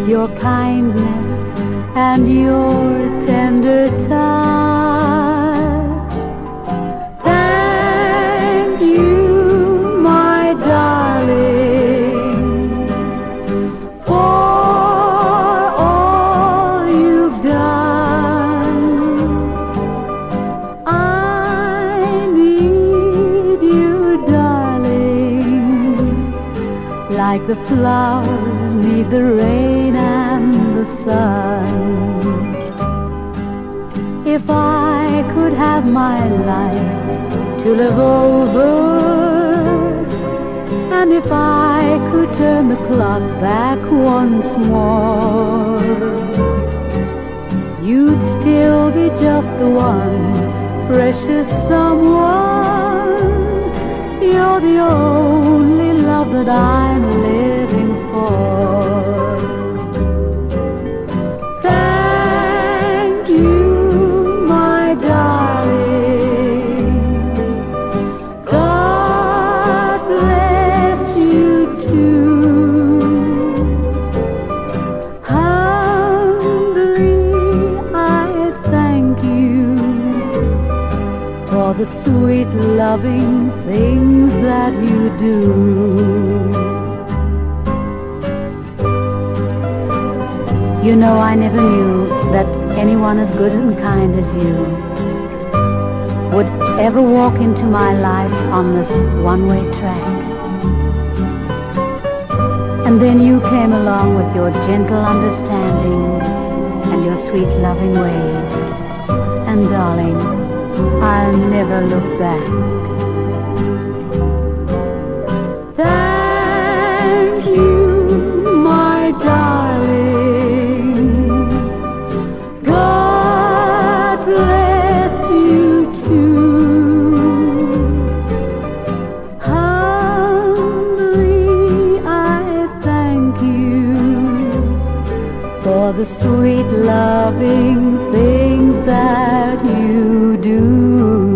your kindness and your tender touch. Thank you, my darling, for all you've done. I need you, darling, like the flowers need the rain and the sun. If I could have my life to live over, and if I could turn the clock back once more, you'd still be just the one precious someone. You're the only love that I'm living for. Thank you, my darling. God bless you too. Humbly I thank you for the sweet loving things that you do. You know, I never knew that anyone as good and kind as you would ever walk into my life on this one-way track. And then you came along with your gentle understanding and your sweet loving ways. And darling, I'll never look back. Thank you, my darling. God bless you too. Humbly I thank you for the sweet loving things that you do.